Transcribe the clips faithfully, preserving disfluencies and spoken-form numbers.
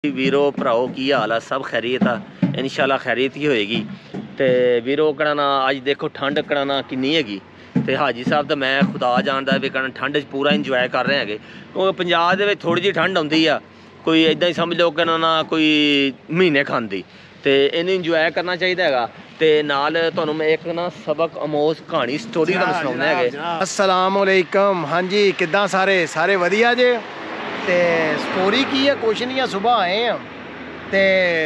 वीरो भराओ की हाल है, सब खैरियत है इंशाल्लाह खैरियत ही होएगी। तो वीरो कड़ाना अज देखो ठंड कड़ाना किन्नी हैगी ते हाजी साहब तो मैं खुदा जानदा भी कड़ाना ठंड पूरा इंजॉय कर रहे हैं क्योंकि पंजाब दे विच थोड़ी जी ठंड आउंदी आ, कोई इदां ही समझ लो कड़ाना कोई महीने खांदी ते इन्हें इंजॉय करना चाहिए हैगा। ते नाल तुहानूं मैं एक ना सबक अमोज कहानी स्टोरी तुहानूं सुणाउंदा है। अस्सलाम वालेकुम। हाँ जी, किद्दां सारे सारे वधिया जे। ते स्टोरी की है कुछ नहीं है, सुबह आए हैं ते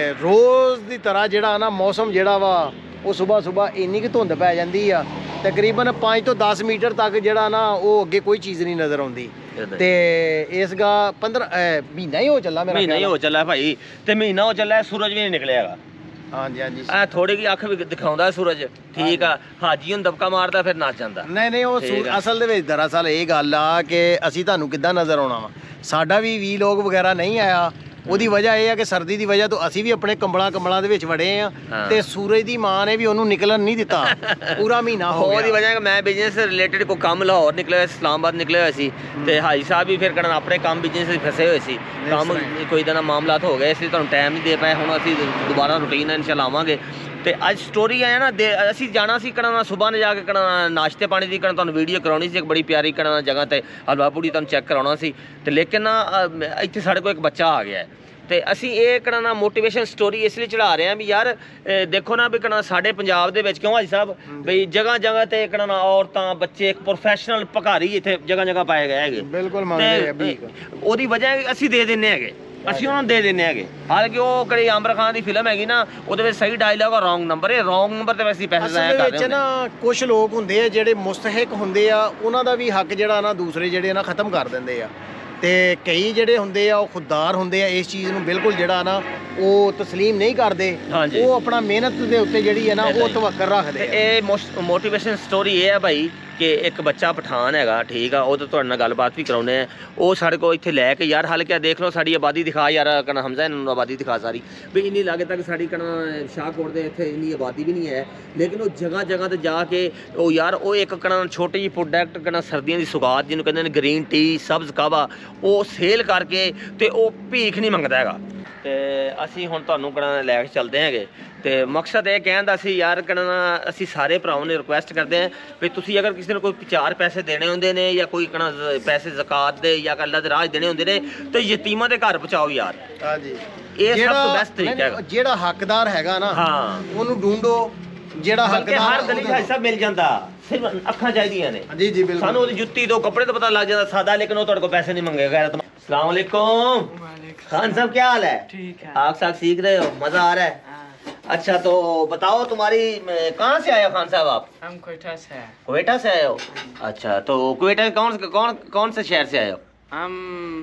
रोज़ की तरह जिहड़ा ना मौसम जिहड़ा वा वो सुबह सुबह इन्नी कि धुंध पै जाती है, तकरीबन पाँच तो दस मीटर तक जिहड़ा ना वो अगे कोई चीज़ नहीं नज़र आती। ते इस गा पंद्रह महीना ही हो चला मेरा महीना ही हो चला भाई, ते महीना हो चला सूरज भी नहीं निकलेगा। हाँ जी हाँ जी, आ थोड़ी की अख भी दिखाउंदा सूरज ठीक आ, हाजी हुन दबका मारदा फिर नच जांदा। नहीं नहीं वो असल दे विच दरअसल ये गल आ कि असीं तुहानूं किद्दां नज़र आउणा वा, साडा भी वी लोग वगैरह नहीं आया। ਉਹਦੀ ਵਜ੍ਹਾ ਇਹ ਹੈ ਕਿ ਸਰਦੀ ਦੀ ਵਜ੍ਹਾ ਤੋਂ ਅਸੀਂ ਵੀ ਆਪਣੇ ਕੰਬਲਾਂ ਕੰਬਲਾਂ ਦੇ ਵਿੱਚ ਵੜੇ ਆ ਤੇ ਸੂਰਜ ਦੀ ਮਾਂ ਨੇ ਵੀ ਉਹਨੂੰ ਨਿਕਲਣ ਨਹੀਂ ਦਿੱਤਾ ਪੂਰਾ ਮਹੀਨਾ ਹੋ ਗਿਆ। ਉਹਦੀ ਵਜ੍ਹਾ ਕਿ ਮੈਂ ਬਿਜ਼ਨਸ ਰਿਲੇਟਡ ਕੋਈ ਕੰਮ ਲਾਹੌਰ ਨਿਕਲਿਆ, ਇਸਲਾਮਾਬਾਦ ਨਿਕਲਿਆ ਹੋਇਆ ਸੀ ਤੇ ਹਾਜੀ ਸਾਹਿਬ ਵੀ ਫਿਰ ਕਰਨ ਆਪਣੇ ਕੰਮ ਬਿਜ਼ਨਸ ਵਿੱਚ ਫਸੇ ਹੋਏ ਸੀ, ਕੰਮ ਕੋਈ ਦਾ ਨਾ ਮਾਮਲਾਤ ਹੋ ਗਏ, ਇਸ ਲਈ ਤੁਹਾਨੂੰ ਟਾਈਮ ਨਹੀਂ ਦੇ ਪਾਏ। ਹੁਣ ਅਸੀਂ ਦੁਬਾਰਾ ਰੂਟੀਨ ਇਨਸ਼ਾਅੱਲਾ ਆਵਾਂਗੇ। ਤੇ ਅੱਜ ਸਟੋਰੀ ਆਇਆ ਨਾ ਅਸੀਂ ਜਾਣਾ ਸੀ ਕਣਾ ਸੁਬਾਹ ਨੇ ਜਾ ਕੇ ਕਣਾ ਨਾਸ਼ਤੇ ਪਾਣੀ ਦੀ ਕਣਾ ਤੁਹਾਨੂੰ ਵੀਡੀਓ ਕਰਾਉਣੀ ਸੀ, ਇੱਕ ਬੜੀ ਪਿਆਰੀ ਕਣਾ ਜਗ੍ਹਾ ਤੇ ਹਲਵਾ ਪੂੜੀ ਤੁਹਾਨੂੰ ਚੈੱਕ ਕਰਾਉਣਾ ਸੀ ਤੇ ਲੇਕਿਨ ਨਾ ਇੱਥੇ ਸਾਡੇ ਕੋਲ ਇੱਕ ਬੱਚਾ ਆ ਗਿਆ ਤੇ ਅਸੀਂ ਇਹ ਕਣਾ ਨਾ ਮੋਟੀਵੇਸ਼ਨ ਸਟੋਰੀ ਇਸ ਲਈ ਚੜਾ ਰਹੇ ਹਾਂ ਵੀ ਯਾਰ ਦੇਖੋ ਨਾ ਵੀ ਕਣਾ ਸਾਡੇ ਪੰਜਾਬ ਦੇ ਵਿੱਚ ਕਿਉਂ ਹਾਜੀ ਸਾਹਿਬ ਬਈ ਜਗ੍ਹਾ ਜਗ੍ਹਾ ਤੇ ਕਣਾ ਨਾ ਔਰਤਾਂ ਬੱਚੇ ਇੱਕ ਪ੍ਰੋਫੈਸ਼ਨਲ ਭਿਖਾਰੀ ਇੱਥੇ ਜਗ੍ਹਾ ਜਗ੍ਹਾ ਪਾਏ ਗਏ ਹੈਗੇ। ਬਿਲਕੁਲ ਮੰਗਦੇ ਆ ਵੀ ਉਹਦੀ ਵਜ੍ਹਾ ਅਸੀਂ ਦੇ ਦਿੰਨੇ ਹੈਗੇ, ਅਸੀਂ ਉਹਨਾਂ ਨੂੰ ਦੇ ਦਿੰਨੇ ਹੈਗੇ। ਹਾਲਾਂਕਿ ਉਹ ਕਿਹੜੀ ਆਮਰ ਖਾਨ ਦੀ ਫਿਲਮ ਹੈਗੀ ਨਾ ਉਹਦੇ ਵਿੱਚ ਸਹੀ ਡਾਇਲੌਗ ਆ ਰੋਂਗ ਨੰਬਰ, ਇਹ ਰੋਂਗ ਨੰਬਰ ਤੇ ਵੈਸੇ ਪੈਸੇ ਜ਼ਾਇਆ ਕਰ ਰਹੇ ਹੁੰਦੇ ਨਾ। ਕੁਝ ਲੋਕ ਹੁੰਦੇ ਆ ਜਿਹੜੇ ਮੁਸਤਹਿਕ ਹੁੰਦੇ ਆ, ਉਹਨਾਂ ਦਾ ਵੀ ਹੱਕ ਜਿਹੜਾ ਨਾ ਦੂਸਰੇ ਜਿਹੜੇ ਨਾ ਖਤਮ ਕਰ ਦਿੰਦੇ ਆ ਤੇ ਕਈ ਜਿਹੜੇ ਹੁੰਦੇ ਆ ਉਹ ਖੁਦਦਾਰ ਹੁੰਦੇ ਆ, ਇਸ ਚੀਜ਼ ਨੂੰ ਬਿਲਕੁਲ ਜਿਹੜਾ ਨਾ ਉਹ ਤਸਲੀਮ ਨਹੀਂ ਕਰਦੇ, ਉਹ ਆਪਣਾ ਮਿਹਨਤ ਦੇ ਉੱਤੇ ਜਿਹੜੀ ਹੈ ਨਾ ਉਹ ਤਵੱਕਲ ਰੱਖਦੇ। ਇਹ ਮੋਟੀਵੇਸ਼ਨ ਸਟੋਰੀ ਇਹ ਹੈ ਭਾਈ ਕਿ ਇੱਕ ਬੱਚਾ ਪਠਾਨ ਹੈਗਾ ਠੀਕ ਆ, ਉਹ ਤਾਂ ਤੁਹਾਡੇ ਨਾਲ ਗੱਲਬਾਤ ਵੀ ਕਰਾਉਂਦੇ ਆ। ਉਹ ਸਾਡੇ ਕੋਲ ਇੱਥੇ ਲੈ ਕੇ ਯਾਰ ਹਲਕਿਆ ਦੇਖ ਲਓ ਸਾਡੀ ਆਬਾਦੀ ਦਿਖਾ ਯਾਰ ਕਣਾ ਹਮਜ਼ਾ ਇਹਨਾਂ ਨੂੰ ਆਬਾਦੀ ਦਿਖਾ ਸਾਰੀ ਵੀ ਇੰਨੀ ਲਾਗੇ ਤੱਕ ਸਾਡੀ ਕਣਾ ਸ਼ਾਹਕੋਟ ਦੇ ਇੱਥੇ ਇੰਨੀ ਆਬਾਦੀ ਵੀ ਨਹੀਂ ਹੈ, ਲੇਕਿਨ ਉਹ ਜਗ੍ਹਾ ਜਗ੍ਹਾ ਤੇ ਜਾ ਕੇ ਉਹ ਯਾਰ ਉਹ ਇੱਕ ਕਣਾ ਛੋਟੀ ਜਿਹੀ ਪ੍ਰੋਡਕਟ ਕਣਾ ਸਰਦੀਆਂ ਦੀ ਸੁਗਾਤ ਜਿਹਨੂੰ ਕਹਿੰਦੇ ਨੇ ਗ੍ਰੀਨ ਟੀ ਸਬਜ਼ ਕਾਵਾ, ਉਹ ਸੇਲ ਕਰਕੇ ਤੇ ਉਹ ਭੀਖ ਨਹੀਂ ਮੰਗਦਾ ਹੈਗਾ। ਤੇ ਅਸੀਂ ਹੁਣ ਤੁਹਾਨੂੰ ਕਣਾ ਲੈ ਕੇ ਚੱਲਦੇ ਹੈਗੇ ਤੇ ਮਕਸਦ ਇਹ ਕਹਿਣ ਦਾ ਸੀ ਯਾਰ ਕਣਾ ਅਸੀਂ ਸਾਰੇ ਭਰਾਵਾਂ ਨੇ ਰਿਕੁਐਸਟ ਕਰਦੇ ਹਾਂ ਵੀ ਤੁਸੀਂ ਅਗਰ ਕਿਸੇ ਨੂੰ ਕੋਈ ਚਾਰ ਪੈਸੇ ਦੇਣੇ ਹੁੰਦੇ ਨੇ ਜਾਂ ਕੋਈ ਕਣਾ ਪੈਸੇ ਜ਼ਕਾਤ ਦੇ ਜਾਂ ਅੱਲਾਹ ਦੇ ਰਾਹ ਦੇਣੇ ਹੁੰਦੇ ਨੇ ਤੇ ਯਤੀਮਾਂ ਦੇ ਘਰ ਪਹੁੰਚਾਓ ਯਾਰ। ਹਾਂਜੀ, ਇਹ ਸਭ ਤੋਂ ਬੈਸਟ ਤਰੀਕਾ ਹੈਗਾ। ਜਿਹੜਾ ਹੱਕਦਾਰ ਹੈਗਾ ਨਾ ਹਾਂ ਉਹਨੂੰ ਢੂੰਡੋ, ਜਿਹੜਾ ਹੱਕਦਾਰ ਹਰ ਗਲੀ ਵਿੱਚ ਸਭ ਮਿਲ ਜਾਂਦਾ, ਸਿਰਫ ਅੱਖਾਂ ਚਾਹੀਦੀਆਂ ਨੇ। ਜੀ ਜੀ ਬਿਲਕੁਲ, ਸਾਨੂੰ ਉਹਦੀ ਜੁੱਤੀ ਤੋਂ ਕੱਪੜੇ ਤੋਂ ਪਤਾ ਲੱਗ ਜਾਂਦਾ ਸਾਦਾ, ਲੇਕਿਨ ਉਹ ਤੁਹਾਡੇ ਕੋਲ ਪੈਸੇ नहीं मंगेगा। अस्सलाम वालेकुम खान साहब, क्या हाल है? ठीक है। आप साग सीख रहे हो, मजा आ रहा है? अच्छा तो बताओ तुम्हारी कहाँ से आए हो खान साहब आप? हम कोयटा से हैं। कोयटा से आए हो? अच्छा तो कोयटा कौन कौन कौन से शहर से आए हो? हम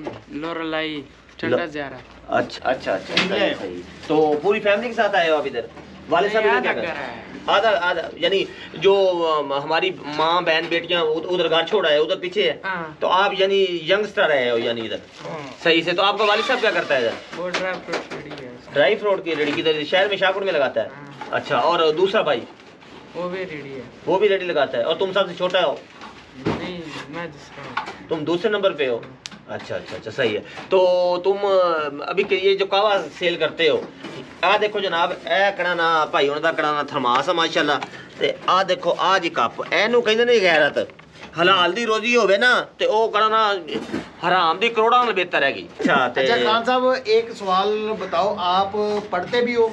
लोरलाई टंडा जा रहा है। अच्छा अच्छा अच्छा सही सही। तो पूरी फैमिली के साथ आए हो आप इधर? वाले साहब क्या कर रहे हैं? आधा आधा यानी जो हमारी माँ बहन बेटियां उधर घर छोड़ा है उधर पीछे है, तो आप यानी यंगस्टर रहे हो यानी इधर सही से। तो आपका वालिद साहब क्या करता है इधर? वो ड्राई फ्रूट रेडी है। ड्राई फ्रूट की रेडी किधर शहर में शाहपुर में लगाता है? अच्छा, और दूसरा भाई? वो भी रेडी है। वो भी रेडी लगाता है। और तुम सबसे छोटा हो? नहीं, मैं दूसरा हूँ। तुम दूसरे नंबर पे हो? अच्छा अच्छा अच्छा सही है। तो तुम अभी ये जो कावा सेल करते हो, आ देखो जनाब ए कड़ा ना भाई उन्होंने कड़ा ना थर्मास है माशाल्लाह, ते आ देखो आ जी कप एनू कहंदे ने गैरत हलाल दी रोजी होवे ना ते ओ कड़ा ना हराम दी करोड़ां नाल बेहतर हैगी। अच्छा ते अच्छा खान साहब एक सवाल बताओ, आप पढ़ते भी हो?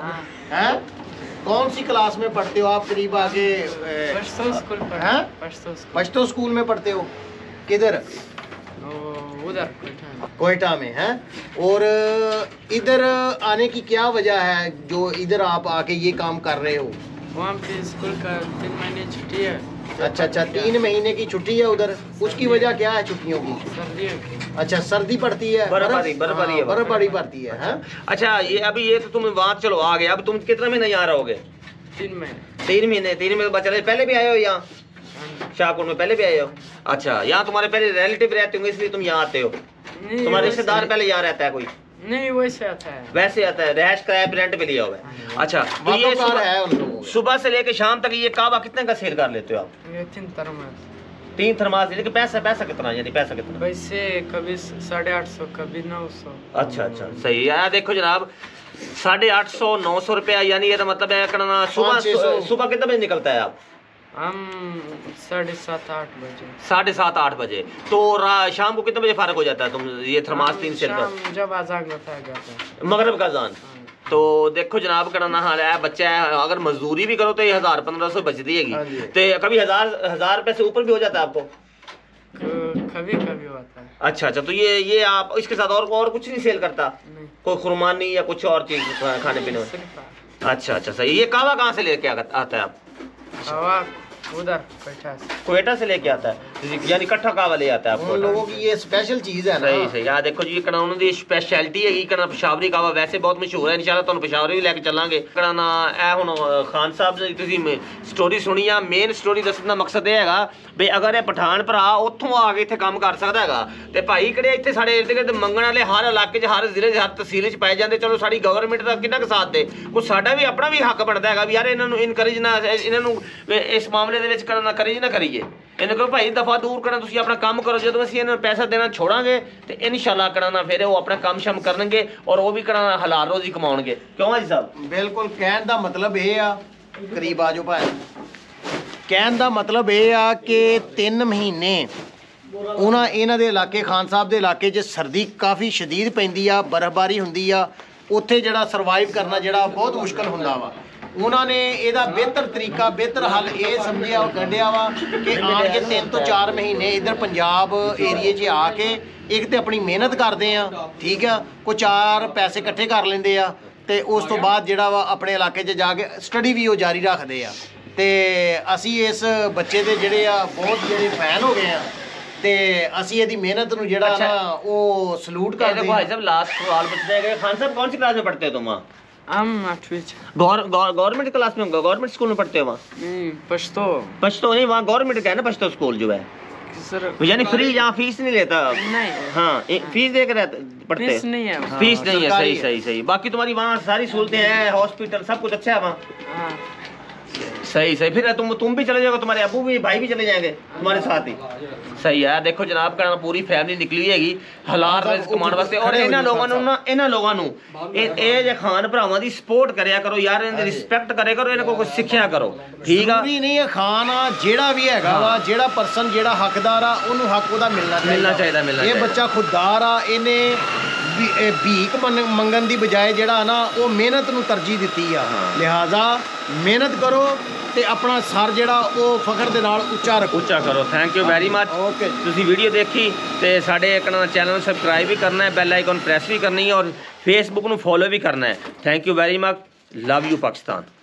हैं कौन सी क्लास में पढ़ते हो आप? करीब आगे पश्तो स्कूल पर हैं? पश्तो स्कूल। पश्तो स्कूल में पढ़ते हो? किधर? उधर कोयटा में है। और इधर आने की क्या वजह है जो इधर आप आके ये काम कर रहे हो? वहाँ पे स्कूल का तीन महीने छुट्टी है। अच्छा अच्छा, तीन महीने की छुट्टी है उधर, उसकी वजह क्या है छुट्टियों की? सर्दियों की। अच्छा, सर्दी पड़ती है, बर्फबारी बर्फबारी बर्फबारी पड़ती है, है? अच्छा ये अभी ये तो तुम वहाँ चलो आ गए, अब तुम कितने महीने यहाँ रहोगे? तीन महीने। तीन महीने तीन महीने बाद चले। पहले भी आए हो यहाँ शाहपुर में? पहले भी आए हो? अच्छा, यहाँ तुम्हारे पहले रिलेटिव रहते होंगे इसलिए तुम यहाँ आते हो? तुम्हारे रिश्तेदार पहले यहाँ रहता है कोई? नहीं, वैसे आता है। वैसे आता है, रहश किराया रेंट पे लिया हुआ है। अच्छा तो ये सुबह, सुबह से लेके शाम तक ये कावा कितने का सेल कर लेते हो आप? ये तीन तरह में तीन थर्मास यानी कि पैसा पैसा कितना यानी पैसा कितना? वैसे कभी साढ़े आठ सौ कभी नौ सौ। अच्छा अच्छा सही है। देखो जनाब साढ़े आठ सौ नौ सौ रुपया यानी ये मतलब है करना। सुबह सुबह कितने बजे निकलता है आप? हम साढ़े सात आठ बजे। साढ़े सात आठ बजे। तो शाम को कितने बजे फारग हो जाता है तुम ये थर्मास तीन सेल का? जब अजान होता है मगरब का अजान। तो देखो जनाब करना हाल है बच्चा है, अगर मजदूरी भी करो तो ये हजार पंद्रह सौ बचती हैगी। तो कभी हजार हजार रुपए से ऊपर भी हो जाता है आपको? कभी कभी होता है। अच्छा अच्छा। तो ये ये आप इसके साथ और और कुछ नहीं सेल करता? नहीं। कोई खुरमानी या कुछ और चीज खाने पीने में? अच्छा अच्छा सही। ये कावा कहाँ से लेके आता है आप? हवा उधर कोयटा से। कोयटा से लेके आता है यानी इकट्ठा कावा ले आता है आपको? उन लोगों की ये स्पेशल चीज है ना। सही सही। यार देखो जी कना उन्होंने दी स्पेशलिटी है कना पेशावरी कावा वैसे बहुत मशहूर है। इंशाल्लाह ਤੁਹਾਨੂੰ पेशावरी भी लेके चलांगे। कना ए हुन खान साहब ने ਤੁਸੀਂ स्टोरी सुनी आ। मेन स्टोरी ਦੱਸਣ ਦਾ ਮਕਸਦ ਇਹ ਹੈਗਾ ਵੀ ਅਗਰ ਇਹ ਪਠਾਨ ਭਰਾ ਉੱਥੋਂ ਆ ਕੇ ਇੱਥੇ ਕੰਮ ਕਰ ਸਕਦਾ ਹੈਗਾ ਤੇ ਭਾਈ ਕਿਹੜੇ ਇੱਥੇ ਸਾਡੇ ਇਰਦ ਗਿਰਦ ਮੰਗਣ ਵਾਲੇ ਹਰ ਇਲਾਕੇ 'ਚ ਹਰ ਜ਼ਿਲ੍ਹੇ 'ਚ ਹਰ ਤਹਿਸੀਲ 'ਚ ਪਾਏ ਜਾਂਦੇ। ਚਲੋ ਸਾਡੀ ਗਵਰਨਮੈਂਟ ਦਾ ਕਿੰਨਾ ਕੁ ਸਾਥ ਦੇ, ਕੋਈ ਸਾਡਾ ਵੀ ਆਪਣਾ ਵੀ ਹੱਕ ਬਣਦਾ ਹੈਗਾ ਵੀ ਯਾਰ ਇਹਨਾਂ ਨੂੰ ਇਨਕਰੇਜ ਨਾ ਇਹਨਾਂ ਨੂੰ ਇਸ ਮਾਮਲੇ ਦੇ ਵਿੱਚ ਕਰਨਾ ਕਰੇ ਨਾ ਕਰੀਏ। ਇਹਨੂੰ ਕਹੋ ਭਾਈ ਦਫਾ ਦੂਰ ਕਰਨਾ, ਤੁਸੀਂ ਆਪਣਾ ਕੰਮ ਕਰੋ। ਜਦੋਂ ਅਸੀਂ ਇਹਨਾਂ ਨੂੰ ਪੈਸਾ ਦੇਣਾ ਛੋੜਾਂਗੇ ਤੇ ਇਨਸ਼ਾਅੱਲਾ ਕਰਨਾ ਫਿਰ ਉਹ ਆਪਣਾ ਕੰਮ ਸ਼ਮ ਕਰਨਗੇ ਔਰ ਉਹ ਵੀ ਕਰਨਾ ਹਲਾਲ ਰੋਜ਼ੀ ਕਮਾਉਣਗੇ। ਕਿਉਂ ਆ ਜੀ ਸਾਹਿਬ? ਬਿਲਕੁਲ। ਕਹਿਣ ਦਾ ਮਤਲਬ ਇਹ ਆ, ਕਰੀਬ ਆ ਜਾਓ ਭਾਈ। ਕਹਿਣ ਦਾ ਮਤਲਬ ਇਹ ਆ ਕਿ ਤਿੰਨ ਮਹੀਨੇ ਉਹਨਾਂ ਇਹਨਾਂ ਦੇ ਇਲਾਕੇ ਖਾਨ ਸਾਹਿਬ ਦੇ ਇਲਾਕੇ 'ਚ ਸਰਦੀ ਕਾਫੀ ਸ਼ਦੀਦ ਪੈਂਦੀ ਆ, ਬਰਫ਼ਬਾਰੀ ਹੁੰਦੀ ਆ। ਉੱਥੇ ਜਿਹੜਾ ਸਰਵਾਈਵ ਕਰਨਾ ਜਿਹੜਾ ਬਹੁਤ ਮੁਸ਼ਕਲ ਹੁੰਦਾ ਵਾ। ਉਹਨਾਂ ਨੇ ਇਹਦਾ ਬਿਹਤਰ ਤਰੀਕਾ ਬਿਹਤਰ ਹੱਲ ਇਹ ਸਮਝਿਆ ਕੱਢਿਆ ਵਾ ਕਿ ਆਣ ਕੇ ਤਿੰਨ ਤੋਂ ਚਾਰ ਮਹੀਨੇ ਇੱਧਰ ਪੰਜਾਬ ਏਰੀਏ 'ਚ ਆ ਕੇ ਇੱਕ ਤੇ ਆਪਣੀ ਮਿਹਨਤ ਕਰਦੇ ਆ, ਠੀਕ ਆ, ਕੋਈ ਚਾਰ ਪੈਸੇ ਇਕੱਠੇ ਕਰ ਲੈਂਦੇ ਆ ਤੇ ਉਸ ਤੋਂ ਬਾਅਦ ਜਿਹੜਾ ਵਾ ਆਪਣੇ ਇਲਾਕੇ 'ਚ ਜਾ ਕੇ ਸਟੱਡੀ ਵੀ ਉਹ ਜਾਰੀ ਰੱਖਦੇ ਆ। ਤੇ ਅਸੀਂ ਇਸ ਬੱਚੇ ਦੇ ਜਿਹੜੇ ਆ ਬਹੁਤ ਜਿਹੜੇ ਫੈਨ ਹੋ ਗਏ ਆ ਤੇ ਅਸੀਂ ਇਹਦੀ ਮਿਹਨਤ ਨੂੰ ਜਿਹੜਾ ਨਾ ਉਹ ਸਲੂਟ ਕਰਦੇ देखो भाई साहब लास्ट सवाल पूछते हैं खान साहब कौन सी क्लास में पढ़ते हो तुम? हम आठवीं गवर्नमेंट क्लास में गवर्नमेंट स्कूल में पढ़ते हो वहाँ? नहीं पश्तो पश्तो नहीं, वहाँ गवर्नमेंट का है ना पश्तो स्कूल जो है सर। यानी फ्री, यहाँ फीस नहीं लेता? नहीं। हाँ फीस दे कर पढ़ते? फीस नहीं है। फीस नहीं है। सही सही सही। बाकी तुम्हारी वहाँ सारी सहूलतें हैं, हॉस्पिटल सब कुछ अच्छा है वहाँ? हाँ। सही सही। फिर तुम तुम भी चले जाओगे, तुम्हारे अबू भी भाई भी चले जाएंगे तुम्हारे साथ ही? सही है। देखो जनाब करना पूरी फैमिली निकली हैगी हलाल रिज़्क कमाਉਣ ਵਾਸਤੇ ਔਰ ਇਹਨਾਂ ਲੋਕਾਂ ਨੂੰ ਨਾ ਇਹਨਾਂ ਲੋਕਾਂ ਨੂੰ ਇਹ ਇਹ ਜੇ ਖਾਨ ਭਰਾਵਾਂ ਦੀ ਸਪੋਰਟ ਕਰਿਆ ਕਰੋ ਯਾਰ, ਇਹਨਾਂ ਦੀ ਰਿਸਪੈਕਟ ਕਰਿਆ ਕਰੋ, ਇਹਨਾਂ ਕੋਲ ਕੁਝ ਸਿੱਖਿਆ ਕਰੋ। ਠੀਕ ਆ? ਜ਼ਰੂਰੀ ਨਹੀਂ ਹੈ ਖਾਨ ਆ ਜਿਹੜਾ ਵੀ ਹੈਗਾ ਵਾ, ਜਿਹੜਾ ਪਰਸਨ ਜਿਹੜਾ ਹੱਕਦਾਰ ਆ ਉਹਨੂੰ ਹੱਕ ਉਹਦਾ ਮਿਲਣਾ ਚਾਹੀਦਾ ਮਿਲਣਾ ਚਾਹੀਦਾ ਮਿਲਣਾ ਇਹ ਬੱਚਾ ਖੁਦਦਾਰ ਆ, ਇਹਨੇ ਭੀਖ ਮੰਗਣ ਦੀ ਬਜਾਏ ਜਿਹੜਾ ਨਾ ਉਹ ਮਿਹਨਤ ਨੂੰ ਤਰਜੀਹ ਦਿੱਤੀ ਆ। ਲਿਹਾਜ਼ਾ ਮਿਹਨਤ ਕਰੋ ਤੇ ਆਪਣਾ ਸਰ ਜਿਹੜਾ ਉਹ ਫਖਰ ਦੇ ਨਾਲ ਉੱਚਾ ਰੱਖੋ। ਉੱਚਾ ਕਰੋ। Thank you very much. Okay. ਤੁਸੀਂ ਵੀਡੀਓ ਦੇਖੀ ਤੇ ਸਾਡੇ ਇੱਕ ਨਾ ਚੈਨਲ ਨੂੰ ਸਬਸਕ੍ਰਾਈਬ ਵੀ ਕਰਨਾ ਹੈ, ਬੈਲ ਆਈਕਨ ਪ੍ਰੈਸ ਵੀ ਕਰਨੀ ਹੈ ਔਰ ਫੇਸਬੁੱਕ ਨੂੰ ਫੋਲੋ ਵੀ ਕਰਨਾ ਹੈ। Thank you very much. Love you Pakistan.